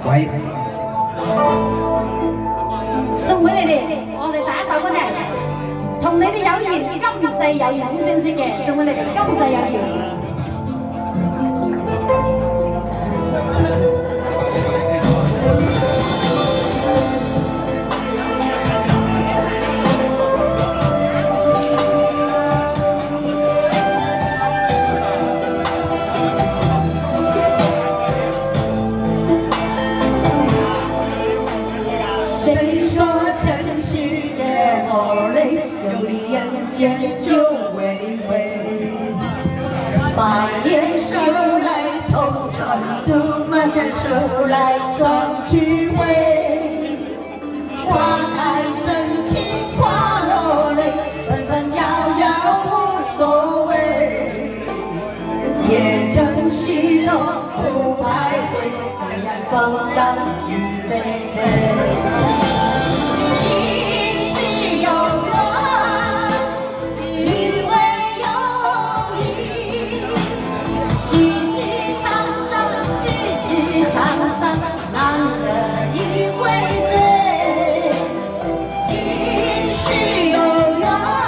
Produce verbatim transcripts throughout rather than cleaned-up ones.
喂， 送俾你哋，我哋第一首歌就係同你哋有緣，今世有緣先相識嘅，送俾你哋，今世有緣。 谁说尘世这么累？有你人间就微微。百年修来同船渡，满天收来双虚伪。花开深情花落泪，纷纷扰扰无所谓。夜乘西楼不徘徊，江南风浪雨霏霏。 细细沧桑，细细沧桑，难得一回醉。今世有缘，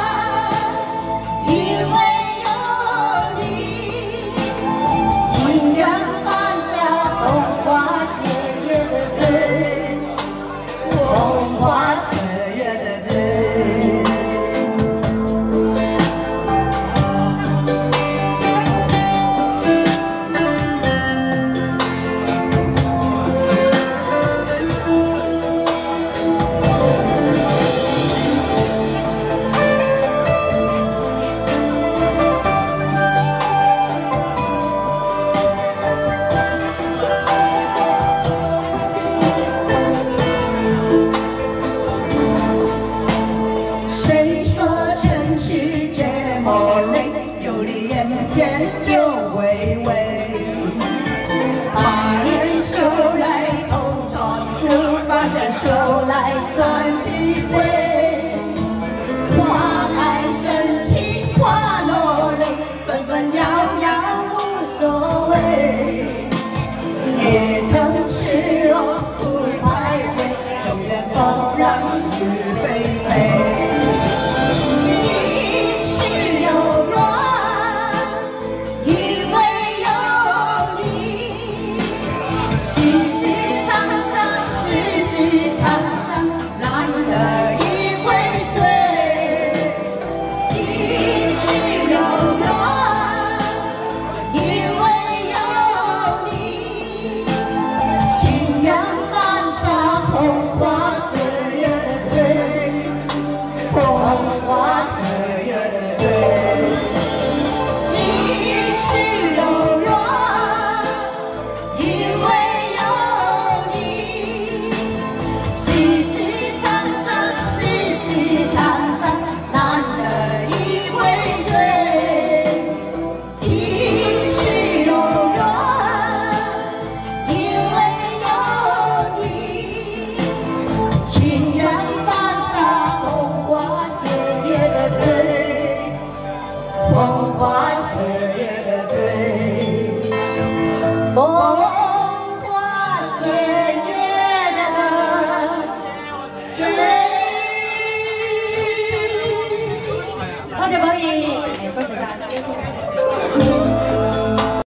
因为有你。情缘放下风花雪月的醉，风花雪月的醉。 前就微微，把年收来同船渡，把人收来算细微。花开深情花落泪，纷纷扰扰无所谓。夜乘失落不徘徊，中原风浪雨霏霏。 细细沧桑，细细沧桑，难得一回醉。今世有缘，因为有你。情缘放下风花雪月的醉，风花雪月的醉。今世有缘，因为。 细细沧桑，细细沧桑，难得一回醉。今世有缘，因为有你。情缘放下风花雪月的醉，风花雪月的醉。风